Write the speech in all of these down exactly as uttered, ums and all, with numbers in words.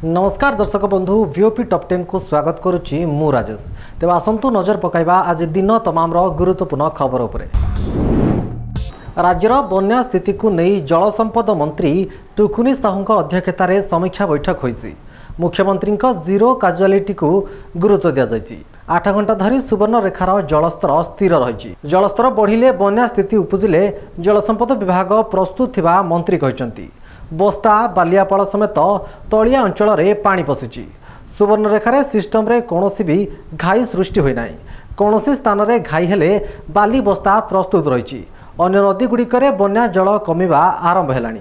नमस्कार दर्शक बंधु वीओपी टॉप टेन को स्वागत करुच्ची मु राजेश। तेज आसतु नजर पकाइबा आज दिन तमाम गुरुत्वपूर्ण खबर उपरे। राज्यर बन्या स्थिति को नहीं जल संपद मंत्री टुकुनी साहू अध्यक्षतार समीक्षा बैठक होईची। मुख्यमंत्री जीरो काजुआलिटी को गुरुत्व दि जाइए। आठ घंटा धरी सुवर्ण रेखार जलस्तर स्थिर रही। जलस्तर बढ़िले बन्या स्थिति उपजिले जलसंपद विभाग प्रस्तुत थिबा मंत्री कहते। बस्ता बालियापाड़ समेत तलिया अंचल में पानी पशिची। सुवर्ण रेखार सिस्टम रे कौनसी भी घाई सृष्टि होना। कौनसी स्थान में घाई हेले बाली बस्ता प्रस्तुत रही। अन्य नदी गुड़िकर बन्या जल कमिबा आरंभ हेलानी।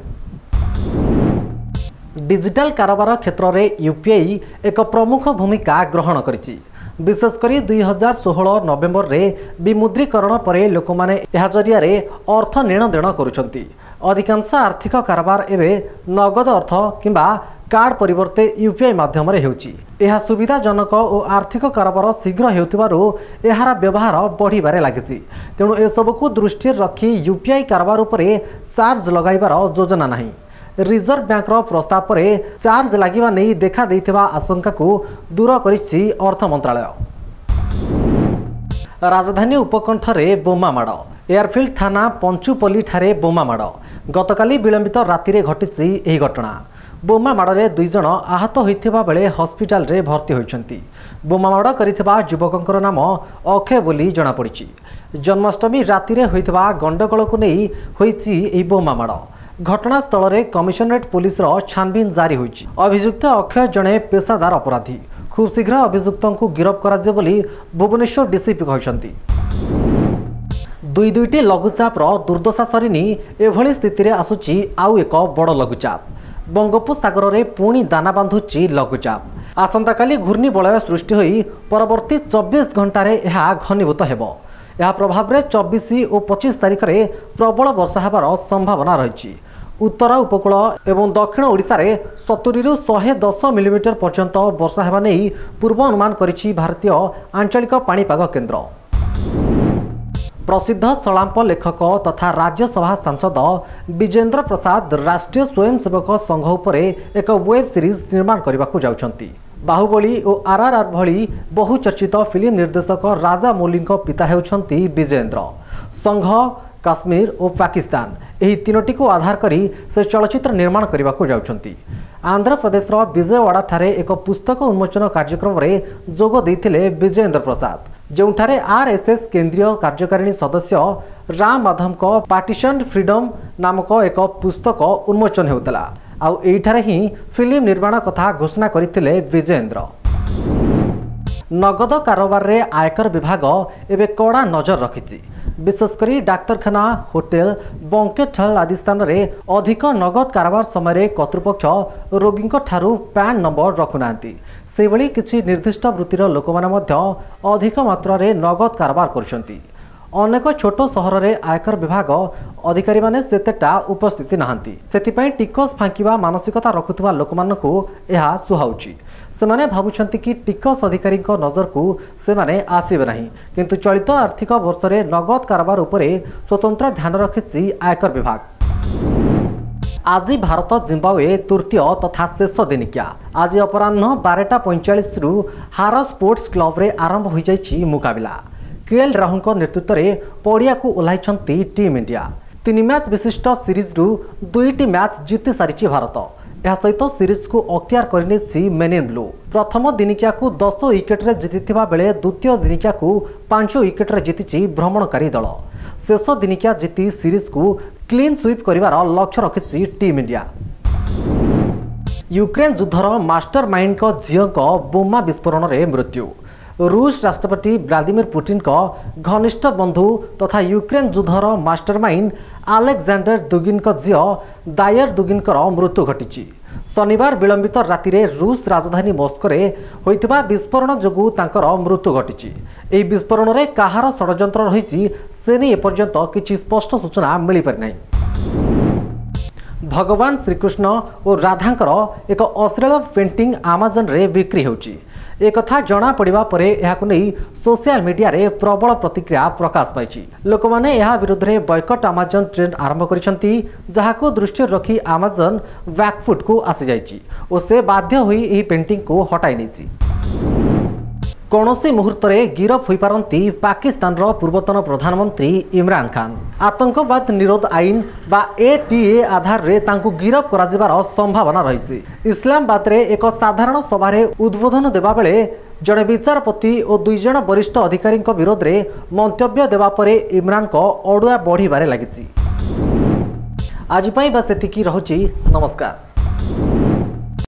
डिजिटल कारोबार क्षेत्र में यूपीआई एक प्रमुख भूमिका ग्रहण करिछि। विशेषकर दुई हजार षोह नवेम्बर में विमुद्रीकरण पर लोक मैंने यह जरिया अर्थ नेण देण करुछंती। अधिकांश आर्थिक कारोबार एवं नगद अर्थ किंबा कार्ड परिवर्ते यूपीआई माध्यम यह सुविधाजनक और आर्थिक कारोबार शीघ्र होतिबारु एहार व्यवहार बढ़िबारे लागिछि। तेणु एसबू दृष्टि रखी यूपीआई कारोबार उपरे चार्ज लगाइबार योजना नाही। रिजर्व बैंक प्रस्ताव पर चार्ज लगिबा नहीं देखा देइथिबा आशंका को दूर करिछि अर्थ मंत्रालय। राजधानी उपकंठ रे बोमा माड़। एयरफील्ड थाना पंचुपल्ली ठारे बोमा माड़। गतकाली विलंबित राति घटिछि एही घटना। बोमा माड़े दुई जन आहत होइथिबा बेले हॉस्पिटल रे भर्ती होइछंती। बोमा माड़ करिथिबा युवकंकर नाम अक्षय बोली जणा पड़िछि। जन्माष्टमी राति रे होइथिबा गंडगोल को नहीं होइछि एही बोमा माड़। घटनास्थल में कमिशनरेट पुलिस छानबीन जारी होइछि। अभियुक्त अक्षय जड़े पेशादार अपराधी। खूब शीघ्र अभियुक्तों को गिरफ्त कराଯିବ ବୋଲି भुवनेश्वर डीसीपी कहते। दुई दुईटी लघुचाप दुर्दशा सरीनी एभली स्थिति आसुची आउ एक बड़ लघुचाप। बंगोपसागर में पुणी दाना बांधुची लघुचाप। आसंता काली घूर्णिबलय सृष्टि होई परवर्ती चौबीस घंटे यह घनीभूत हेबो। यह प्रभाव में चौबीस और पच्चीस तारीख में प्रबल वर्षा होबार संभावना रही। उत्तर उपकूल एवं दक्षिण ओडिशा रे सत्तरी रु शहे दस मिलीमीटर पर्यंत वर्षा होगा नहीं पूर्वानुमान करिछि भारतीय आंचलिक पाणीपाग केन्द्र। प्रसिद्ध सलांप लेखक तथा राज्यसभा सांसद विजेंद्र प्रसाद राष्ट्रीय स्वयंसेवक संघ उपरे एक वेब सीरीज निर्माण करने को जाउछंती। बाहुबली और आरआरआर भली बहुचर्चित फिल्म निर्देशक राजा मौली पिता होउछंती विजेंद्र। संघ काश्मीर और पाकिस्तान यही तीनोटी को आधार करी से चलचित्र निर्माण करने को जाउछंती। आंध्र प्रदेश विजयवाड़ा ठारे एक पुस्तक उन्मोचन कार्यक्रम रे जोग देइथिले विजेंद्र प्रसाद। जोंठारे आरएसएस केंद्रीय कार्यकारिणी सदस्य राम माधव को पार्टीशन फ्रीडम नामक एक पुस्तक उन्मोचन होउतला। आउ एठारे ही फिल्म निर्माण कथा घोषणा करथिले विजेंद्र। नगद कारोबार रे आयकर विभाग एवं कड़ा नजर रखिछि। विशेषकर डाक्तरखाना होटेल बंकेट हॉल आदि स्थान में अधिक नगद कारोबार समय कर्तृपक्ष रोगी ठारू पैन नंबर रखुनाहांती। से भली किछि निर्दिष्ट वृत्तिर लोक माने अधिक मात्रा रे नगद कारोबार करुछंती। अनेक छोट सहर में आयकर विभाग अधिकारी माने सेतेटा उपस्थिति नहांती। सेतिपई टिकस फांकिबा मानसिकता रखुथिबा लोक मानकु एहा सुहाउची। सेमाने भाबुछंती कि टिकस अधिकारी नजर को सेमाने आसीबे नाही, किंतु चलित आर्थिक वर्ष रे नगद कारोबार उपरे स्वतंत्र ध्यान रखिछि आयकर विभाग। आज भारत जिम्बाब्वे तृतीय तथा शेष दिनिकिया। आज अपराह्न बारटा पैंचाश रु हार स्पोर्ट्स क्लब रे आरंभ हो जाइछि मुकाबिला। केएल राहुल नेतृत्व में पड़िया को ओह्लाइछंती टीम इंडिया। तीन मैच विशिष्ट सीरीज रु दुईटी मैच जीति सारी भारत। यह सहित सीरीज को अख्तियार करनी मेन इन ब्लू। प्रथम दिनिकिया को दस विकेट रे जीतिथिबा बेले द्वितीय दिनिकिया को पांच विकेट रे जीतिछि भ्रमणकारी दल। शेष दिनिकिया जीति सीरीज को क्लीन स्वीप करिवार लक्ष्य रखिछि टीम इंडिया। यूक्रेन युद्धर मास्टर माइंड को झील बोमा विस्फोरण रे मृत्यु। रूस राष्ट्रपति व्लादिमीर पुतिन का घनिष्ठ बंधु तथा यूक्रेन युद्धर मास्टरमाइंड आलेक्जेंडर दुगिन का झील दायर दुगिन मृत्यु घटी। शनिवार विलंबित राति रे रूस राजधानी मस्को रे होइतिबा विस्फोरण जोगु तांकर मृत्यु घटी। एही विस्फोरण रे काहार षड्यंत्र रही से नहीं एपर्यंत किछि स्पष्ट सूचना मिल पारि नाही। भगवान श्रीकृष्ण और राधांकर एक अश्लील पेंटिंग आमाजन रे बिक्री होची। एक कथा जना पड़ा पर यह नहीं सोशल मीडिया रे प्रबल प्रतिक्रिया प्रकाश पाई। लोक मैंने यह विरुद्ध में बॉयकट अमेजन ट्रेंड आरंभ कर दृष्टि रखी अमेजन बैकफुट को आसी जाइए और से बाध्य हुई यह पेंटिंग को हटाई नहीं। कौनसी मुहूर्त में गिरफ हो पारती पाकिस्तान पूर्वतन प्रधानमंत्री इमरान खान। आतंकवाद निरोध आईन बा एटीए आधार रे तांकु गिरफ कराजिबार संभावना रही। इस्लामाबाद रे एक साधारण सभारे उद्बोधन देबा बेले जड़े विचारपति और दुई जण वरिष्ठ अधिकारी विरोध में मंतव्य देवा परे इमरान को अड़ुआ बढ़िबारे लागिछि। आज बस एतिकी रहुछि। नमस्कार।